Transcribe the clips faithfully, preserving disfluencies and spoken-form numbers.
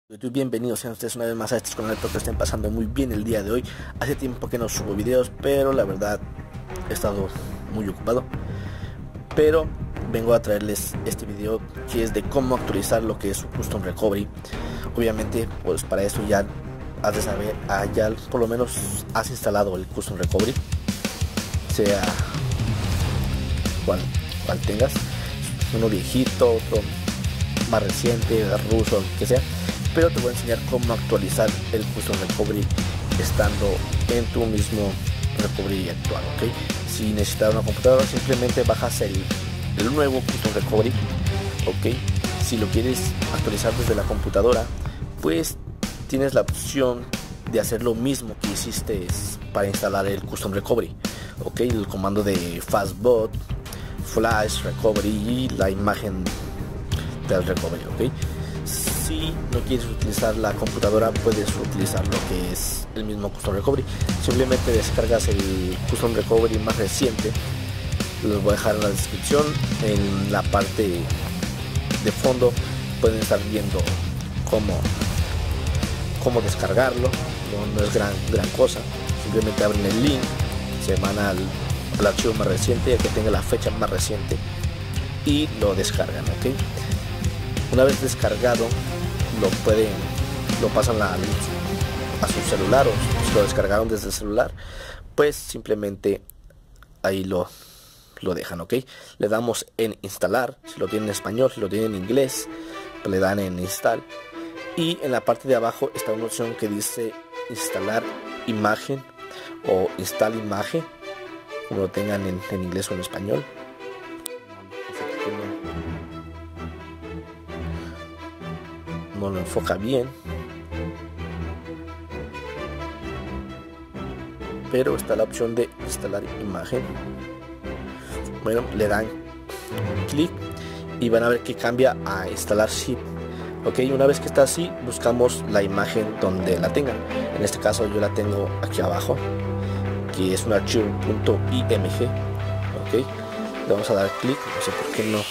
YouTube, bienvenidos sean ustedes una vez más a este canal. Espero que estén pasando muy bien el día de hoy. Hace tiempo que no subo videos, pero la verdad he estado muy ocupado. Pero vengo a traerles este video que es de cómo actualizar lo que es su Custom Recovery. Obviamente pues para eso ya has de saber, ah, ya por lo menos has instalado el Custom Recovery, sea cual, cual tengas, uno viejito, otro más reciente, ruso, que sea. Pero te voy a enseñar cómo actualizar el Custom Recovery estando en tu mismo recovery actual, ¿ok? Si necesitas una computadora, simplemente bajas el, el nuevo Custom Recovery, ¿ok? Si lo quieres actualizar desde la computadora, pues tienes la opción de hacer lo mismo que hiciste para instalar el Custom Recovery, ¿ok? El comando de Fastboot, Flash Recovery y la imagen del recovery, ¿ok? Si no quieres utilizar la computadora, puedes utilizar lo que es el mismo Custom Recovery. Simplemente descargas el Custom Recovery más reciente. Los voy a dejar en la descripción. En la parte de fondo pueden estar viendo cómo, cómo descargarlo. No, no es gran, gran cosa. Simplemente abren el link, se van al, al archivo más reciente, que tenga la fecha más reciente, y lo descargan, ¿ok? Una vez descargado, lo pueden, lo pasan a, a su celular, o si lo descargaron desde el celular, pues simplemente ahí lo, lo dejan, ¿ok? Le damos en instalar, si lo tienen en español, si lo tienen en inglés, pues le dan en install, y en la parte de abajo está una opción que dice instalar imagen o install imagen, como lo tengan en, en inglés o en español. No lo enfoca bien, pero está la opción de instalar imagen. Bueno, le dan clic y van a ver que cambia a instalar zip, ok. Una vez que está así, buscamos la imagen donde la tengan. En este caso yo la tengo aquí abajo, que es un archivo .img, ok. Le vamos a dar clic, no sé por qué no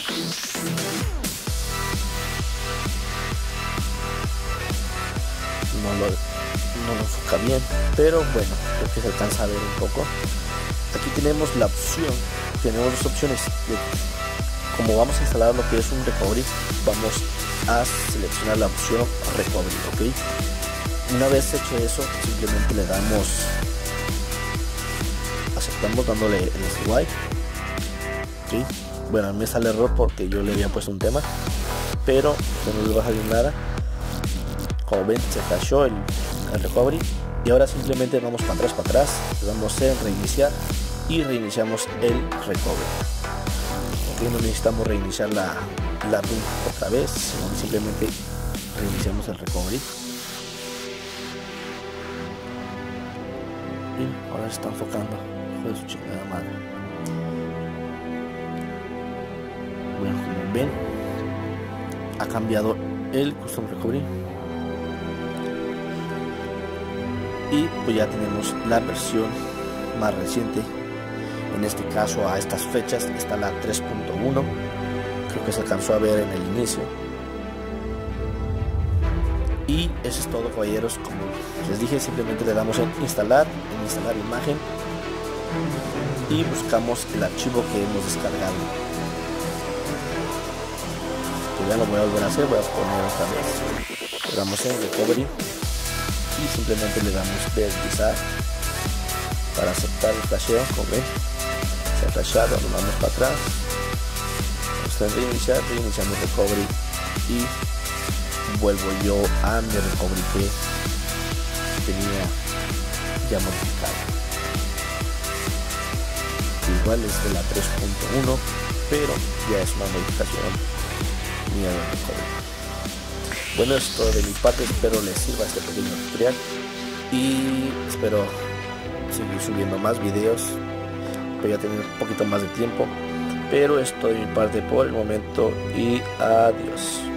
No lo, no lo enfoca bien, pero bueno, creo que se alcanza a ver un poco. Aquí tenemos la opción, tenemos dos opciones de, como vamos a instalar lo que es un recovery, vamos a seleccionar la opción recovery, ok. Una vez hecho eso, simplemente le damos, aceptamos dándole el swipe, ok. Bueno, a mí me sale error porque yo le había puesto un tema, pero no le va a salir nada. Como ven, se cachó el, el recovery, y ahora simplemente vamos para atrás, para atrás, le damos en reiniciar y reiniciamos el recovery. Okay, no necesitamos reiniciar la, la ROM otra vez, sino simplemente reiniciamos el recovery. Y ahora se está enfocando, hijo de su chingada madre. Bueno, como ven, ha cambiado el Custom Recovery. Y pues ya tenemos la versión más reciente. En este caso, a estas fechas está la tres punto uno, creo que se alcanzó a ver en el inicio. Y eso es todo, caballeros. Como les dije, simplemente le damos en instalar, en instalar imagen, y buscamos el archivo que hemos descargado. Pues ya lo voy a volver a hacer, voy a poner otra vez, le damos en recovery y simplemente le damos deslizar para aceptar el flasheo. Como ven, se ha flashado, lo vamos para atrás, vamos a reiniciar, reiniciamos el recovery y vuelvo yo a mi recovery que tenía ya modificado. Igual es de la tres punto uno, pero ya es una modificación mía del recovery. Bueno, es todo de mi parte, espero les sirva este pequeño tutorial y espero seguir subiendo más videos. Voy a tener un poquito más de tiempo, pero es todo de mi parte por el momento y adiós.